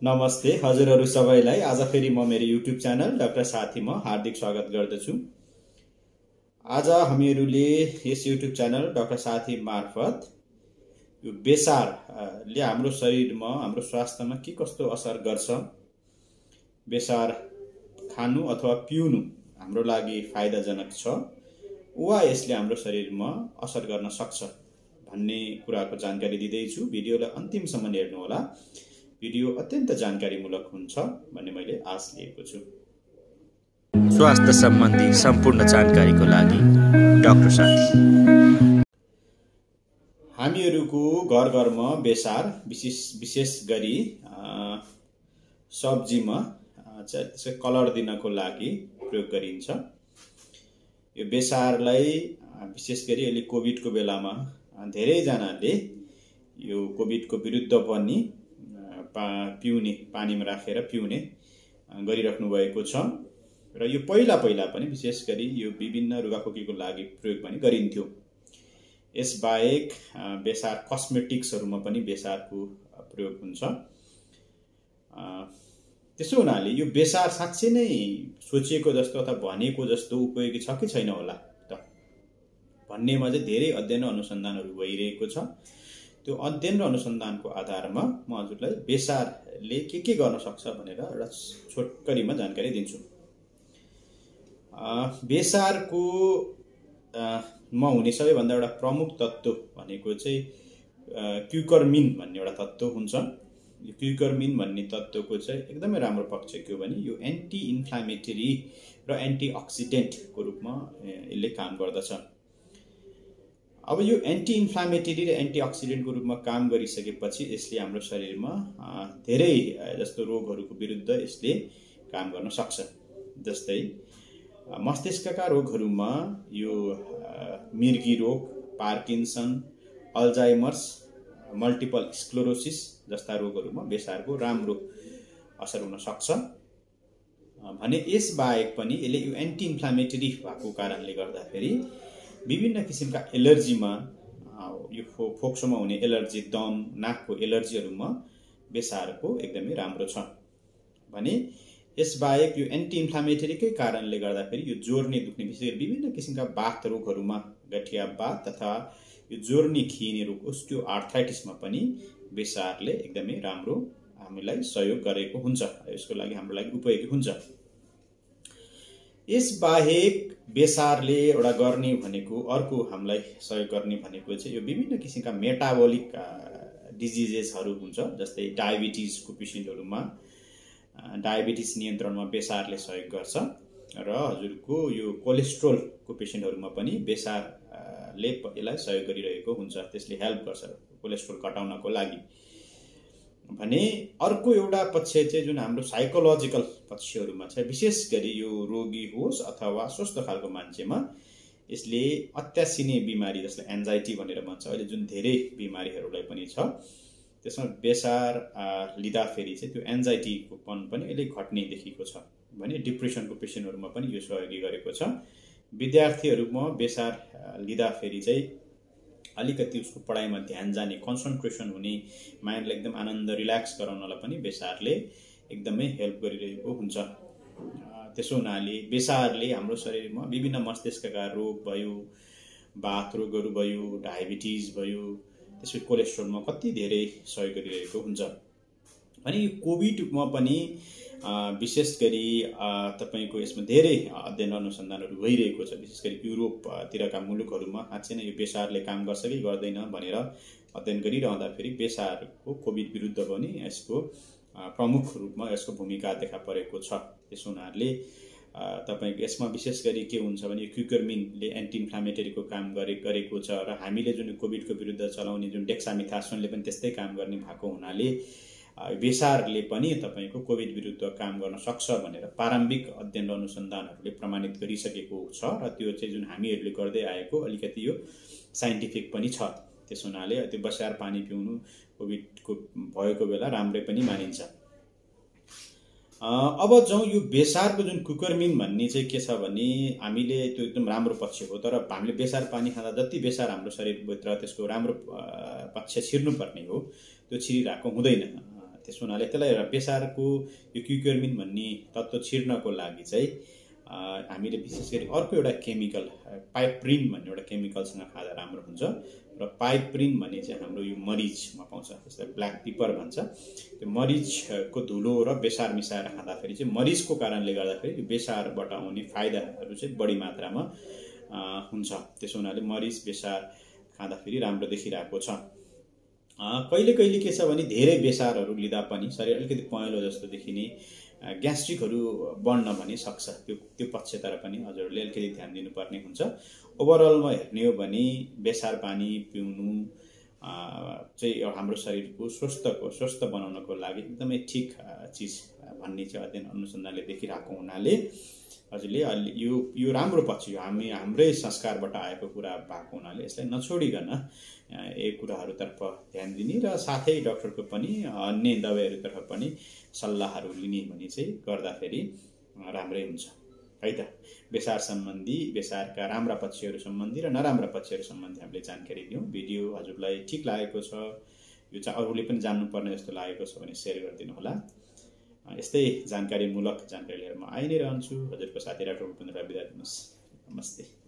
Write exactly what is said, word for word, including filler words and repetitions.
नमस्ते हजुरहरू सबैलाई आज फेरि म मेरो युट्युब च्यानल डाक्टर साथीमा हार्दिक स्वागत गर्दछु। आज हामीहरूले यस युट्युब च्यानल डाक्टर साथी मार्फत यो बेसारले हाम्रो शरीरमा हाम्रो स्वास्थ्यमा के कस्तो असर गर्छ, बेसार खानु अथवा पिउनु हाम्रो लागि फाइदाजनक छ वा यसले हाम्रो शरीरमा असर गर्न सक्छ भन्ने कुराको जानकारी दिँदैछु। भिडियोलाई अन्तिमसम्म हेर्नु होला। भिडियो अत्यन्त जानकारीमूलक हुन्छ भन्ने मैले आश लिएको छु। स्वास्थ्य सम्बन्धी सम्पूर्ण जानकारीको लागि डाक्टर साथी। हामीहरूको घर घरमा बेसार विशेष विशेष गरी सब्जीमा चाहिँ कलर दिनको लागि प्रयोग गरिन्छ। यो बेसारलाई विशेष गरी अहिले कोभिडको बेलामा धेरैजनाले यो कोभिडको विरुद्ध पनि पा पिउने पानीमा राखेर पिउने गरिराख्नु भएको छ र यो पहिला पहिला पनि विशेष गरी यो विभिन्न रुगाखोकीको लागि प्रयोग पनि गरिन्थ्यो। यसबाहेक बेसार कस्मेटिक्सहरूमा पनि बेसारको प्रयोग हुन्छ। त्यसो हुनाले यो बेसार साँच्चै नै सोचिएको जस्तो अथवा भनेको जस्तो उपयोगी छ कि छैन होला त भन्नेमा चाहिँ धेरै अध्ययन अनुसन्धानहरू भइरहेको छ। त्यो अध्ययन र अनुसन्धानको आधारमा म हजुरलाई बेसारले के के गर्न सक्छ भनेर एउटा छोटकरीमा जानकारी दिन्छु। बेसारको मा हुने सबैभन्दा एउटा प्रमुख तत्त्व भनेको चाहिँ क्युकर्मिन भन्ने एउटा तत्त्व हुन्छ। यो क्युकर्मिन भन्ने तत्त्वको चाहिँ एकदमै राम्रो पक्ष के हो भने यो एन्टी इन्फ्लामेटरी र एन्टिअक्सिडेन्टको रूपमा यसले काम गर्दछ। अब यो एन्टी इन्फ्लामेटरी र एन्टिअक्सिडेन्टको रूपमा काम गरिसकेपछि यसले हाम्रो शरीरमा धेरै जस्तो रोगहरूको विरुद्ध यसले काम गर्न सक्छ। जस्तै मस्तिष्कका रोगहरूमा यो मिर्गी रोग, पार्किन्सन, अल्जाइमर्स, मल्टिपल स्क्लेरोसिस जस्ता रोगहरूमा बेसारको राम्रो असर हुन सक्छ भने यसबाहेक पनि यसले यो एन्टी इन्फ्लामेटरी भएको कारणले गर्दाखेरि विभिन्न किसिमका एलर्जीमा यो फो फोक्सोमा हुने एलर्जी, दम, नाकको एलर्जीहरूमा बेसारको एकदमै राम्रो छ भने यसबाहेक यो एन्टी इन्फ्लामेटरीकै कारणले गर्दाखेरि यो जोर्नी दुख्ने विशेष गरी विभिन्न किसिमका बाथ रोगहरूमा गठिया बाथ तथा यो जोर्नी खिने रोग ओस्टियो आर्थराइटिसमा पनि बेसारले एकदमै राम्रो हामीलाई सहयोग गरेको हुन्छ। यसको लागि हाम्रो लागि उपयोगी हुन्छ। यसबाहेक बेसारले एउटा गर्ने भनेको अर्को हामीलाई सहयोग गर्ने भनेको चाहिँ यो विभिन्न किसिमका मेटाबोलिक डिजिजेसहरू हुन्छ। जस्तै डायबिटिजको पेसेन्टहरूमा डायबिटिज नियन्त्रणमा बेसारले सहयोग गर्छ र हजुरको यो कोलेस्ट्रोलको पेसेन्टहरूमा पनि बेसारले यसलाई सहयोग गरिरहेको हुन्छ। त्यसले हेल्प गर्छ कोलेस्ट्रोल घटाउनको लागि भने अर्को एउटा पक्ष चाहिँ जुन हाम्रो साइकोलोजिकल पक्षहरूमा छ, विशेष गरी यो रोगी होस् अथवा स्वस्थ खालको मान्छेमा यसले अत्यासिने बिमारी जसलाई एन्जाइटी भनेर भन्छ, अहिले जुन धेरै बिमारीहरूलाई पनि छ त्यसमा बेसार लिँदाखेरि चाहिँ त्यो एन्जाइटीको पन पनि यसले घट्ने देखिएको छ भने डिप्रेसनको पेसेन्टहरूमा पनि यो सहयोगी गरेको छ। विद्यार्थीहरूमा बेसार लिँदाखेरि चाहिँ अलिकति उसको पढाइमा ध्यान जाने, कन्सन्ट्रेसन हुने, माइन्डलाई एकदम आनन्द रिल्याक्स गराउनलाई पनि बेसारले एकदमै हेल्प गरिरहेको हुन्छ। त्यसो हुनाले बेसारले हाम्रो शरीरमा विभिन्न मस्तिष्कका रोग भयो, बाथ रोगहरू भयो, डायबिटिज भयो, त्यसपछि कोलेस्ट्रोलमा कति धेरै सहयोग गरिरहेको हुन्छ भने यो कोभिडमा पनि विशेष गरी तपाईको यसमा धेरै अध्ययन अनुसन्धानहरू भइरहेको छ। विशेष गरी युरोपतिरका मुलुकहरूमा साँच्चै नै यो बेसारले काम गर्छ कि गर्दैन भनेर अध्ययन गरिरहँदाखेरि बेसारको कोभिड विरुद्ध पनि यसको प्रमुख रूपमा यसको भूमिका देखा परेको छ। त्यस हुनाले तपाईको यसमा विशेष गरी के हुन्छ भने क्युकर्मिनले एन्टी इन्फ्लामेटरीको काम गरे गरेको छ र हामीले जुन कोभिडको विरुद्ध चलाउने जुन डेक्सामिथासोनले पनि त्यस्तै काम गर्ने भएको हुनाले बेसारले पनि तपाईको कोभिड विरुद्ध काम गर्न सक्छ भनेर प्रारम्भिक अध्ययन र अनुसन्धानहरूले प्रमाणित गरिसकेको छ र त्यो चाहिँ जुन हामीहरूले गर्दै आएको अलिकति यो साइन्टिफिक पनि छ। त्यस हुनाले त्यो बेसार पानी पिउनु कोभिडको भएको बेला राम्रै पनि मानिन्छ। अब जाउँ यो बेसारको जुन क्युकर्मिन भन्ने चाहिँ के छ भने हामीले त्यो एकदम राम्रो पक्ष हो, तर हामीले बेसार पानी खाँदा जति बेसार हाम्रो शरीरभित्र त्यसको राम्रो पक्ष छिर्नुपर्ने हो त्यो छिरिरहेको हुँदैन। त्यसो हुनाले त्यसलाई बेसारको यो क्युक्युर्मिन भन्ने तत्त्व छिर्नको लागि चाहिँ हामीले विशेष गरी अर्को एउटा केमिकल पाइप्रिन भन्ने एउटा केमिकलसँग खाँदा राम्रो हुन्छ र पाइप्रिन भन्ने चाहिँ हाम्रो यो मरिचमा पाउँछ, जस्तै ब्ल्याक पिपर भन्छ। त्यो मरिचको धुलो र बेसार मिसाएर खाँदाखेरि चाहिँ मरिचको कारणले गर्दाखेरि यो बेसारबाट आउने फाइदाहरू चाहिँ बढी मात्रामा हुन्छ। त्यसो हुनाले मरिच बेसार खाँदाखेरि राम्रो देखिरहेको छ। कहिले कहिले के छ भने धेरै बेसारहरू लिँदा पनि शरीर अलिकति पहेँलो जस्तो देखिने, ग्यास्ट्रिकहरू बढ्न पनि सक्छ। त्यो त्यो पक्षतिर पनि हजुरहरूले अलिकति ध्यान दिनुपर्ने हुन्छ। ओभरअलमा हेर्ने हो भने बेसार पानी पिउनु चाहिँ हाम्रो शरीरको स्वस्थको स्वस्थ बनाउनको लागि एकदमै ठिक चिज भन्ने चाहिँ अध्ययन अनुसन्धानले देखिरहेको हुनाले हजुरले यो यो राम्रो पक्ष यो हामी हाम्रै संस्कारबाट आएको कुरा भएको हुनाले यसलाई नछोडिकन यी कुराहरूतर्फ ध्यान दिने र साथै डाक्टरको पनि अन्य दबाईहरूतर्फ पनि सल्लाहहरू लिने भने चाहिँ गर्दाखेरि राम्रै हुन्छ है त। बेसार सम्बन्धी बेसारका राम्रा पक्षहरू सम्बन्धी र नराम्रा पक्षहरू सम्बन्धी हामीले जानकारी दियौँ। भिडियो हजुरलाई ठिक लागेको छ, यो चाहिँ अरूले पनि जान्नुपर्ने जस्तो लागेको छ भने सेयर गरिदिनु होला। यस्तै जानकारीमूलक जानकारी लिएर म आइ नै रहन्छु। हजुरको साथी डाक्टर भूपेन्द्र बिदा दिनुहोस्। नमस्ते।